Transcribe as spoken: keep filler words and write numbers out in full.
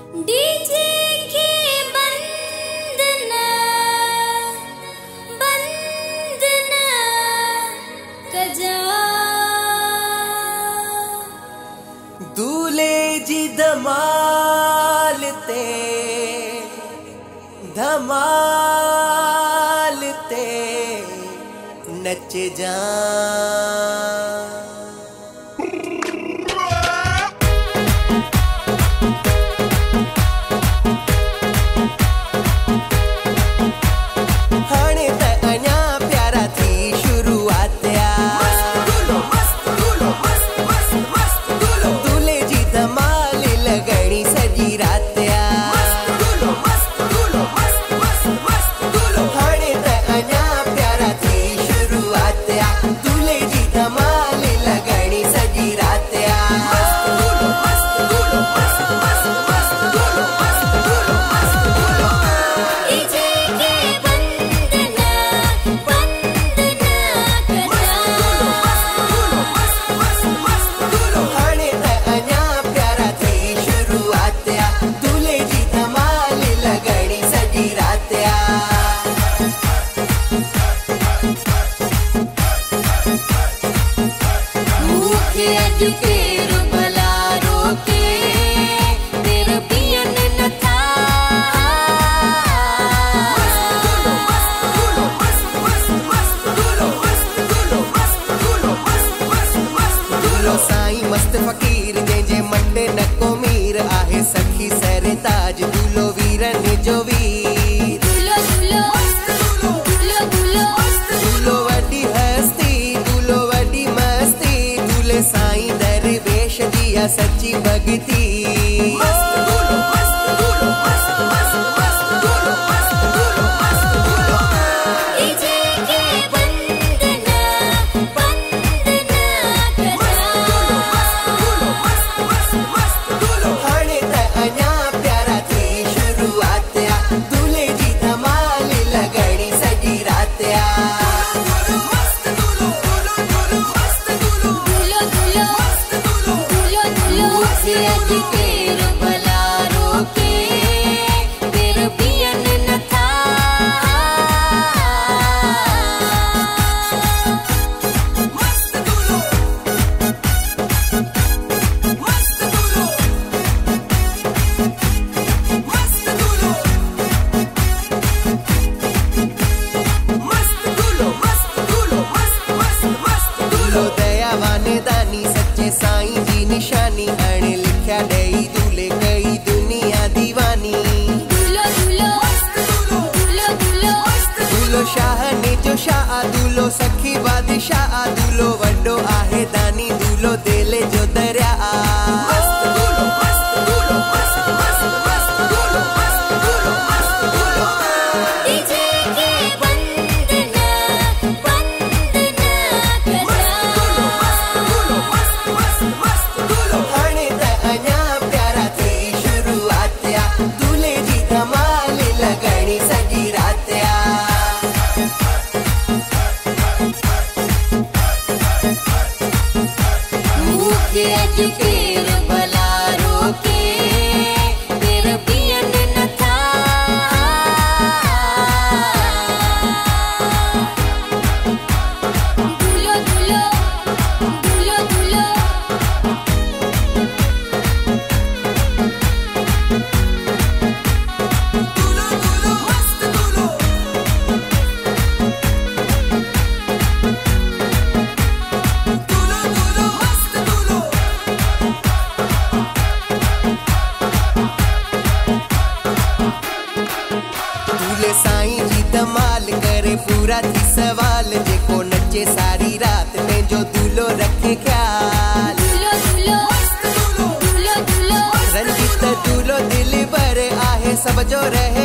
DJ के बंदना बंदना कजा दूल्हे जी धमालते धमालते नच जा। मस्त फकीर जंहिंजे मटे नको मीर आहे सखी सरे ताज दूल्हो वीरन जो वीर। दूल्हो दूल्हो दूल्हो दूल्हो दूल्हो वॾी हस्ती दूल्हो वॾी मस्ती दूल्हे साईं दरवेश जी आहे सची भगती। साईं जी निशानी अणे लिखया डई दूल्हे कई दुनिया दीवानी। दूल्हो दूल्हो दूल्हो दूल्हो दूल्हो शाह ने जो शाह दूल्हो सखी बादशाह दूल्हो वड्डो आहे दानी दूल्हो दिल जो दरिया। साईं जी धमाल करे पूरा थी सवाल जेको नचे सारी रात में जो दूल्हो रखे ख्याल। दूल्हो दूल्हो दूल्हो दूल्हो रंजित दूल्हो दिल भर आहे सब जो रहे